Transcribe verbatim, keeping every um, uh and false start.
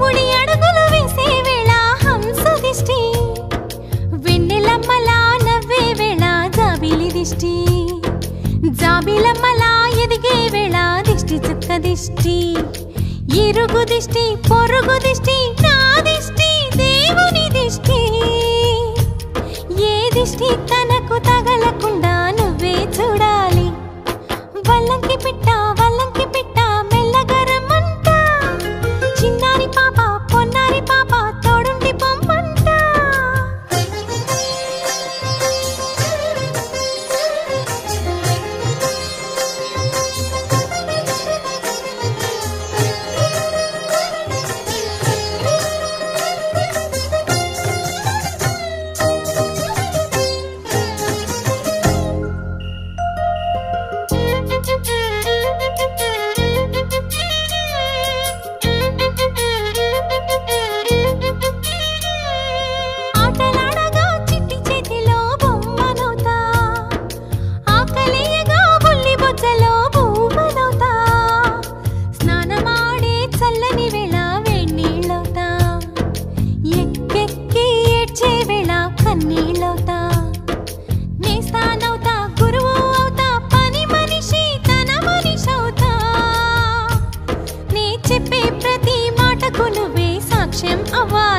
కుడి అడుగులు వేసే వేళ హంస దిష్టి వెన్నెలమ్మలా నవ్వే వేళ జాబిలి దిష్టి జాబిలమ్మలా ఎదిగే వేళ దిష్టి చుక్క దిష్టి ఇరుగు దిష్టి పొరుగు దిష్టి నా దిష్టి దేవుని దిష్టి ఏ దిష్టి తనకు తగలకుండా నువ్వే చూడాలి వల్లంకి పిట్ట వల్లంకి పిట్ట మెల్లగరమంట చిన్నారి పాప పొన్నారి పాప తోడుండి పొమ్మంట ఆటలాడగా చిట్టి చేతిలో బొమ్మనవుతా ఆకలియగా బుల్లి బొజ్జలో పువ్వనవుతా స్నానమాడే చల్లని వేళ వేణీళ్ళవుతా ఎక్కెక్కి ఏడ్చే వేళ కన్నీళ్ళవుతా నేస్తానవుతా గురువు అవుతా పని మనిషి తన మనిషవుతా నే చెప్పే ప్రతి మాటకు నువ్వే సాక్ష్యం అవ్వాలి